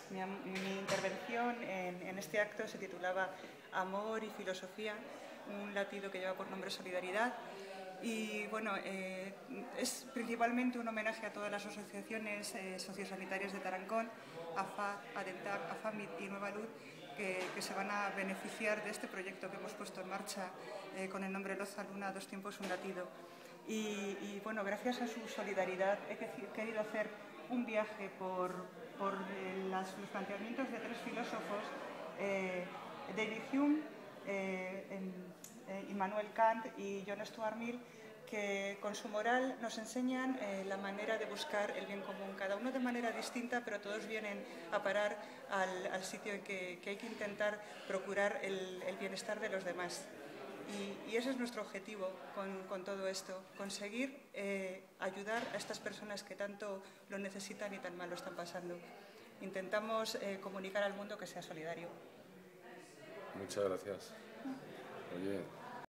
Mi intervención en este acto se titulaba Amor y Filosofía, un latido que lleva por nombre Solidaridad. Y bueno, es principalmente un homenaje a todas las asociaciones sociosanitarias de Tarancón, AFA, ADENTAC, AFAMIT y Nueva Luz, que se van a beneficiar de este proyecto que hemos puesto en marcha con el nombre Loza Luna, dos tiempos, un latido. Y bueno, gracias a su solidaridad he querido hacer un viaje por los planteamientos de tres filósofos, David Hume, Immanuel Kant y John Stuart Mill, que con su moral nos enseñan la manera de buscar el bien común, cada uno de manera distinta, pero todos vienen a parar al sitio en que hay que intentar procurar el bienestar de los demás. Y ese es nuestro objetivo con todo esto, conseguir ayudar a estas personas que tanto lo necesitan y tan mal lo están pasando. Intentamos comunicar al mundo que sea solidario. Muchas gracias. Oye.